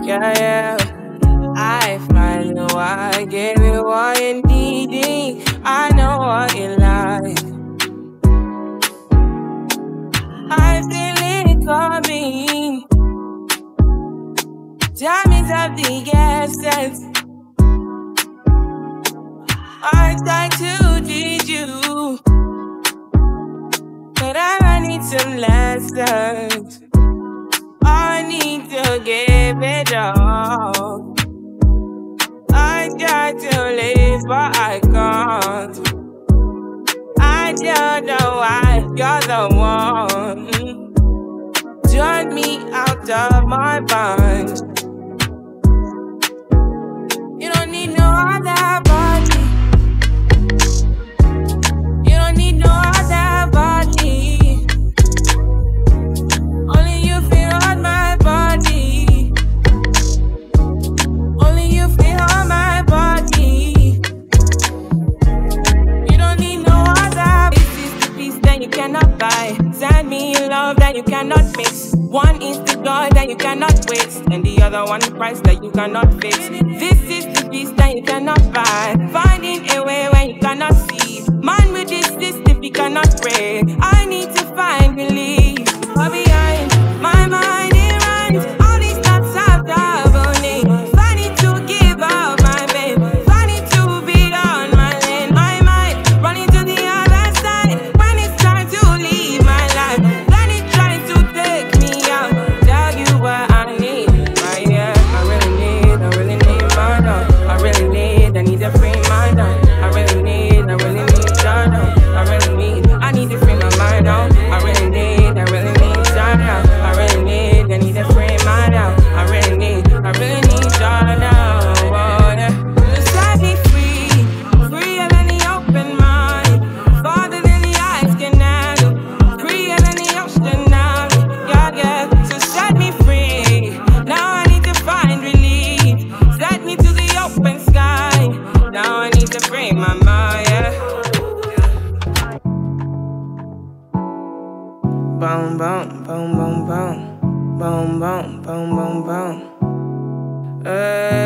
Yeah, yeah. I find you, I gave you what you needed. I know what you like. I feel it coming. Time is of the essence. I try to teach you, but I need some lessons. I need to give it all. I try to live, but I can't. I don't know why you're the one. Turn me out of my mind. You don't need no other body. You don't need no other body. Only you feel on my body. Only you feel on my body. You don't need no other. This is the piece that you cannot buy. Send me love that you cannot mix. One is the joy that you cannot waste, and the other one the price that you cannot fix. This is the piece that you cannot buy. Finding a way when you cannot see. Man with this if you cannot pray. I need to find relief. Far behind my mind it runs. All these thoughts are governing. Funny to give up my babe. Funny to be on my lane. My mind running to the other side when it's time to leave my life. Then it tries to take me out. Tell you what I need. Yeah, I really need my love. I need to free my mind. I really need your love. I need to free my mind out. I really need your love. I need to free my mind. I really need your love. Oh, yeah. Just set me free, freer than the open mind, farther than the eyes can handle, freer than the ocean now. Yeah, yeah. So set me free. Now I need to find relief. Set me to the open sky. Now I need to free my mind. Yeah. Boom, boom, boom, boom, boom. Boom, boom, boom, boom, boom.